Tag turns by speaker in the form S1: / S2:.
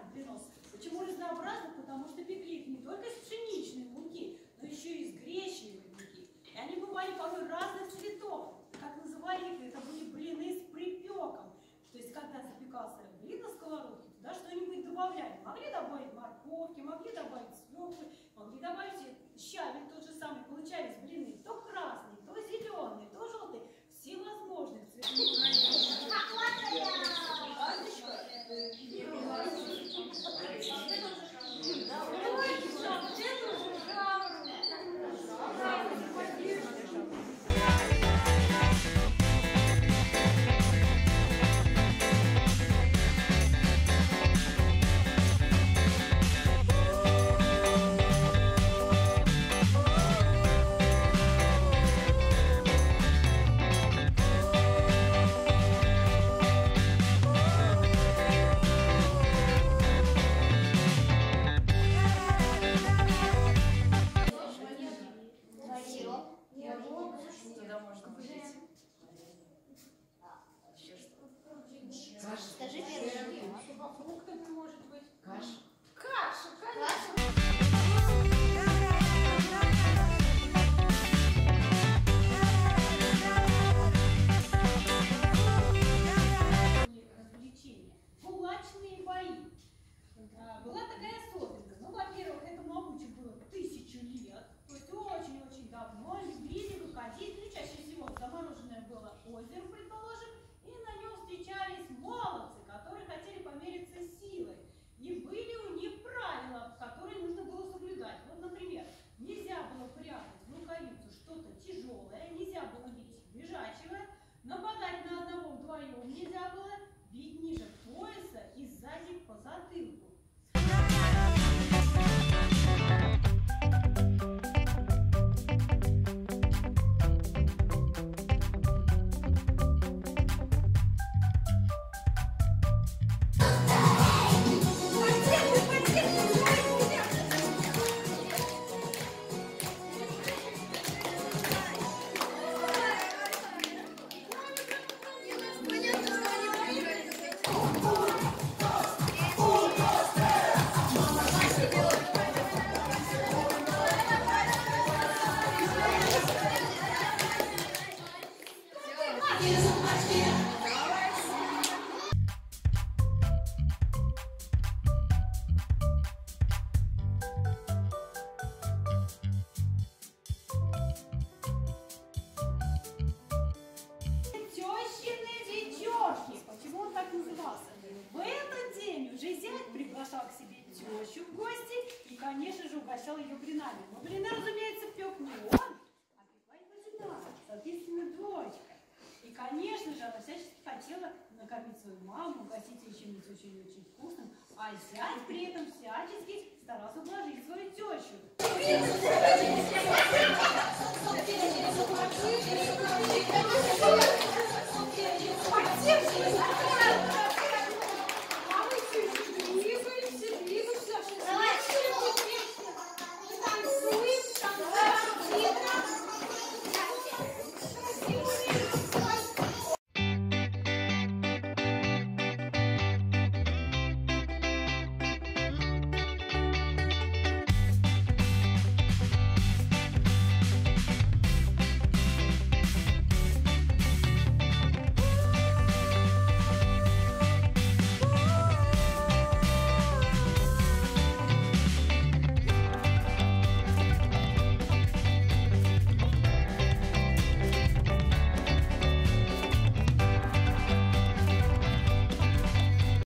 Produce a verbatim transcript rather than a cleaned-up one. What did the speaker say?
S1: разнообразных блинов. Почему разнообразных? Потому что пекли их не только из пшеничной муки, но еще и из гречневой муки. И они бывали порой разных цветов. Как называли их, это были блины с припеком. То есть, когда запекался блин на сковородке, туда что-нибудь добавляли. Могли добавить морковки, могли добавить свеклы, могли добавить щавель тот же самый. Получались блины то красные, то зеленые, то желтые, всевозможных цветов.
S2: Скажи первый.
S1: Фруктами может быть.
S3: Каша.
S1: Каша, конечно. Развлечения. Кулачные бои. Была такая особенность. Ну, во-первых, этому обычаю было тысячу лет. То есть очень-очень давно любили выходить. Ну, чаще всего замороженное было озеро, предположим, и на нем встречались молодцы, которые хотели помериться силой. И были у них правила, которые нужно было соблюдать. Вот, например, нельзя было прятать в рукавицу что-то тяжелое, нельзя было бить лежачего, нападать на одного-вдвоем нельзя было, бить ниже пояса и сзади по затылку. Почему он так назывался? В этот день уже зять приглашал к себе тещу в гости и, конечно же, угощал ее блинами. Но блины, разумеется, пек не он, а пекла его жена, соответственно, дочка. И, конечно же, она всячески хотела накормить свою маму, угостить ее чем-нибудь очень-очень вкусным, а зять при этом всячески старался ублажить свою тещу.